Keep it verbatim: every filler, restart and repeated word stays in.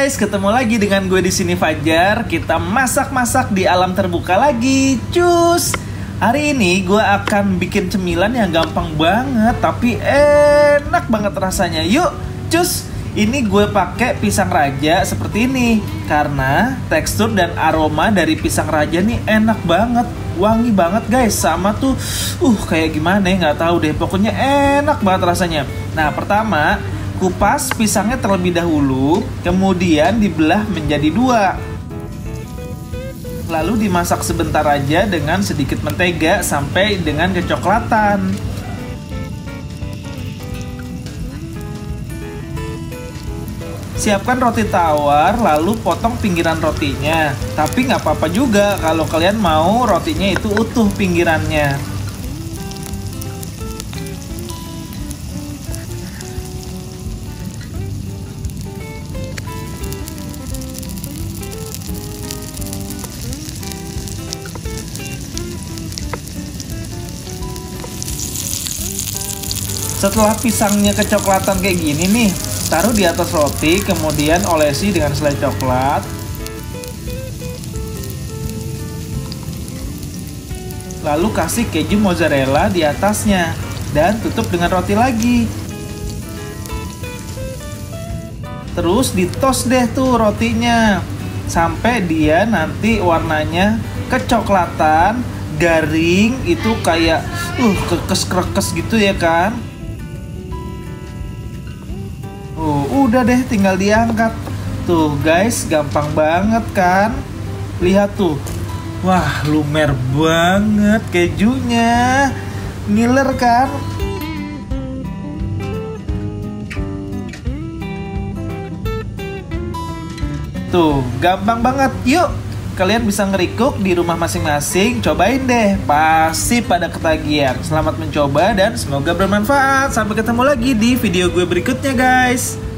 guys, ketemu lagi dengan gue di sini Fajar. Kita masak-masak di alam terbuka lagi, cus. Hari ini gue akan bikin cemilan yang gampang banget tapi enak banget rasanya. Yuk, cus. Ini gue pakai pisang raja seperti ini karena tekstur dan aroma dari pisang raja nih enak banget, wangi banget guys. Sama tuh, uh kayak gimana ya nggak tahu deh. Pokoknya enak banget rasanya. Nah pertama, kupas pisangnya terlebih dahulu, kemudian dibelah menjadi dua. Lalu dimasak sebentar aja dengan sedikit mentega sampai dengan kecoklatan. Siapkan roti tawar, lalu potong pinggiran rotinya. Tapi nggak apa-apa juga kalau kalian mau rotinya itu utuh pinggirannya. Setelah pisangnya kecoklatan kayak gini nih, taruh di atas roti, kemudian olesi dengan selai coklat. Lalu kasih keju mozzarella di atasnya dan tutup dengan roti lagi. Terus ditos deh tuh rotinya sampai dia nanti warnanya kecoklatan, garing, itu kayak uh kekes-krekes gitu ya kan. Uh, udah deh tinggal diangkat. Tuh guys, gampang banget kan? Lihat tuh. Wah, lumer banget kejunya. Ngiler kan? Tuh, gampang banget. Yuk, kalian bisa ngerikuk di rumah masing-masing. Cobain deh, pasti pada ketagihan. Selamat mencoba dan semoga bermanfaat. Sampai ketemu lagi di video gue berikutnya guys.